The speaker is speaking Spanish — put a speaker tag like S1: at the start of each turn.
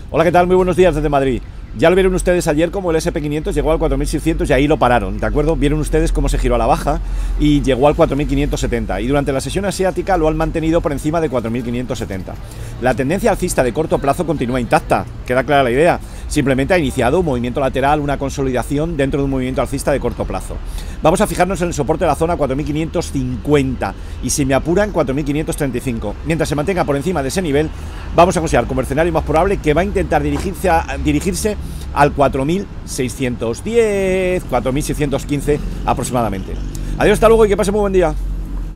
S1: Hola, ¿qué tal? Muy buenos días desde Madrid. Ya lo vieron ustedes ayer como el SP500 llegó al 4.600 y ahí lo pararon, ¿de acuerdo? Vieron ustedes cómo se giró a la baja y llegó al 4.570 y durante la sesión asiática lo han mantenido por encima de 4.570. La tendencia alcista de corto plazo continúa intacta, queda clara la idea. Simplemente ha iniciado un movimiento lateral, una consolidación dentro de un movimiento alcista de corto plazo. Vamos a fijarnos en el soporte de la zona 4.550 y si me apuran 4.535. Mientras se mantenga por encima de ese nivel, vamos a considerar como escenario más probable que va a intentar dirigirse al 4.610, 4.615 aproximadamente. Adiós, hasta luego y que pase muy buen día.